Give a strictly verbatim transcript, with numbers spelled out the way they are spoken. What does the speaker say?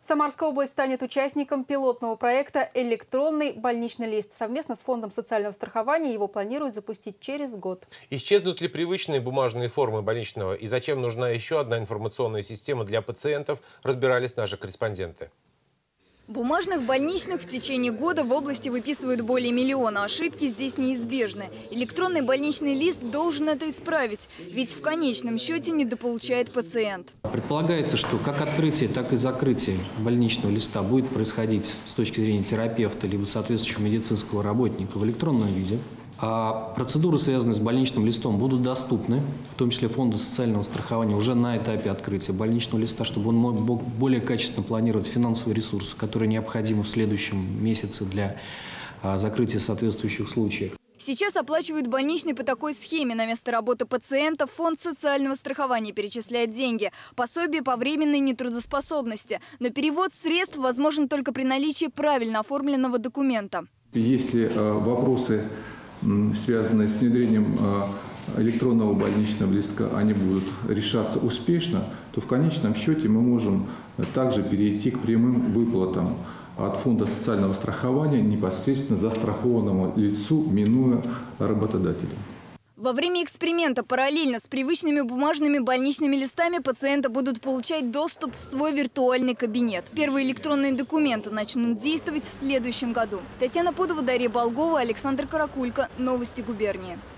Самарская область станет участником пилотного проекта «Электронный больничный лист». Совместно с Фондом социального страхования его планируют запустить через год. Исчезнут ли привычные бумажные формы больничного и зачем нужна еще одна информационная система для пациентов, разбирались наши корреспонденты. Бумажных больничных в течение года в области выписывают более миллиона. Ошибки здесь неизбежны. Электронный больничный лист должен это исправить, ведь в конечном счете недополучает пациент. Предполагается, что как открытие, так и закрытие больничного листа будет происходить с точки зрения терапевта либо соответствующего медицинского работника в электронном виде. А процедуры, связанные с больничным листом, будут доступны, в том числе Фонду социального страхования, уже на этапе открытия больничного листа, чтобы он мог более качественно планировать финансовые ресурсы, которые необходимы в следующем месяце для закрытия соответствующих случаев. Сейчас оплачивают больничный по такой схеме. На место работы пациента Фонд социального страхования перечисляет деньги. Пособие по временной нетрудоспособности. Но перевод средств возможен только при наличии правильно оформленного документа. Если э, вопросы, связанные с внедрением электронного больничного листка, они будут решаться успешно, то в конечном счете мы можем также перейти к прямым выплатам от Фонда социального страхования непосредственно застрахованному лицу, минуя работодателя. Во время эксперимента параллельно с привычными бумажными больничными листами пациенты будут получать доступ в свой виртуальный кабинет. Первые электронные документы начнут действовать в следующем году. Татьяна Подова, Дарья Болгова, Александр Каракулько. Новости губернии.